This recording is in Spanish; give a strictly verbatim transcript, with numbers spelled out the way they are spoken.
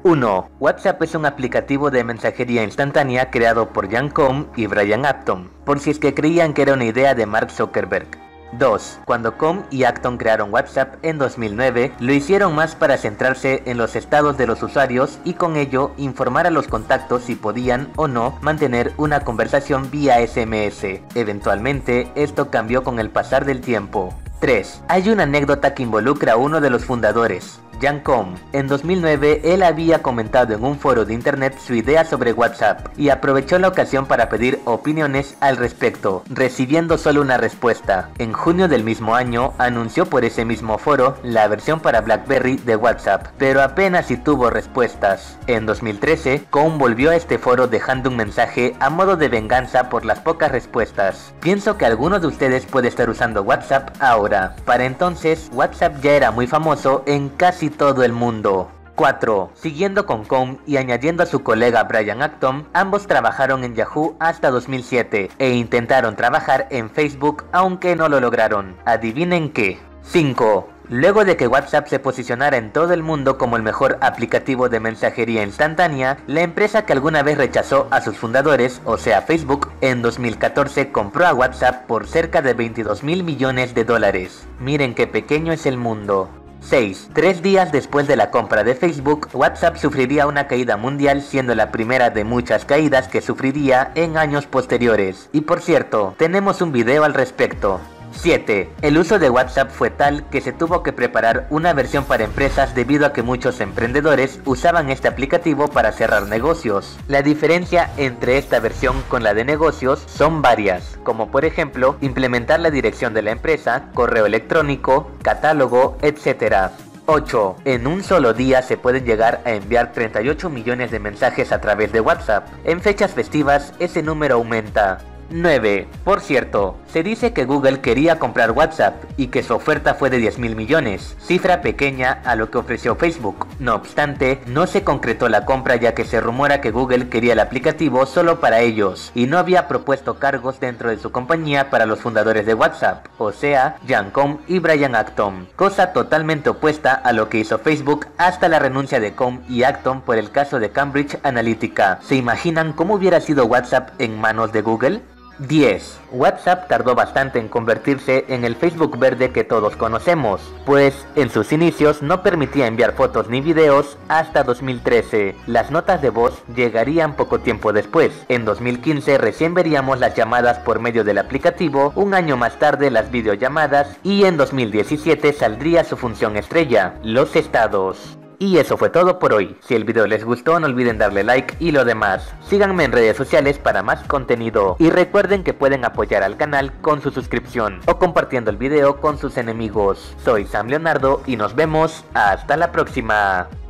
uno. WhatsApp es un aplicativo de mensajería instantánea creado por Jan Koum y Brian Acton, por si es que creían que era una idea de Mark Zuckerberg. dos. Cuando Koum y Acton crearon WhatsApp en dos mil nueve, lo hicieron más para centrarse en los estados de los usuarios y con ello informar a los contactos si podían o no mantener una conversación vía S M S. Eventualmente, esto cambió con el pasar del tiempo. tres. Hay una anécdota que involucra a uno de los fundadores, Jan Koum. En dos mil nueve, él había comentado en un foro de internet su idea sobre WhatsApp y aprovechó la ocasión para pedir opiniones al respecto, recibiendo solo una respuesta. En junio del mismo año, anunció por ese mismo foro la versión para BlackBerry de WhatsApp, pero apenas si tuvo respuestas. En dos mil trece, Koum volvió a este foro dejando un mensaje a modo de venganza por las pocas respuestas. Pienso que alguno de ustedes puede estar usando WhatsApp ahora. Para entonces, WhatsApp ya era muy famoso en casi todo el mundo. cuatro. Siguiendo con Koum y añadiendo a su colega Brian Acton, ambos trabajaron en Yahoo hasta dos mil siete e intentaron trabajar en Facebook, aunque no lo lograron. ¿Adivinen qué? cinco. Luego de que WhatsApp se posicionara en todo el mundo como el mejor aplicativo de mensajería instantánea, la empresa que alguna vez rechazó a sus fundadores, o sea Facebook, en dos mil catorce compró a WhatsApp por cerca de veintidós mil millones de dólares. Miren qué pequeño es el mundo. seis. Tres días después de la compra de Facebook, WhatsApp sufriría una caída mundial, siendo la primera de muchas caídas que sufriría en años posteriores. Y por cierto, tenemos un video al respecto. siete. El uso de WhatsApp fue tal que se tuvo que preparar una versión para empresas debido a que muchos emprendedores usaban este aplicativo para cerrar negocios. La diferencia entre esta versión con la de negocios son varias, como por ejemplo implementar la dirección de la empresa, correo electrónico, catálogo, etcétera. ocho. En un solo día se pueden llegar a enviar treinta y ocho millones de mensajes a través de WhatsApp. En fechas festivas ese número aumenta. nueve. Por cierto, se dice que Google quería comprar WhatsApp y que su oferta fue de diez mil millones, cifra pequeña a lo que ofreció Facebook. No obstante, no se concretó la compra ya que se rumora que Google quería el aplicativo solo para ellos y no había propuesto cargos dentro de su compañía para los fundadores de WhatsApp, o sea, Jan Koum y Brian Acton, cosa totalmente opuesta a lo que hizo Facebook hasta la renuncia de Koum y Acton por el caso de Cambridge Analytica. ¿Se imaginan cómo hubiera sido WhatsApp en manos de Google? diez. WhatsApp tardó bastante en convertirse en el Facebook verde que todos conocemos, pues en sus inicios no permitía enviar fotos ni videos hasta dos mil trece. Las notas de voz llegarían poco tiempo después. En dos mil quince recién veríamos las llamadas por medio del aplicativo, un año más tarde las videollamadas y en dos mil diecisiete saldría su función estrella, los estados. Y eso fue todo por hoy. Si el video les gustó, no olviden darle like y lo demás. Síganme en redes sociales para más contenido. Y recuerden que pueden apoyar al canal con su suscripción o compartiendo el video con sus enemigos. Soy Sam Leonardo y nos vemos hasta la próxima.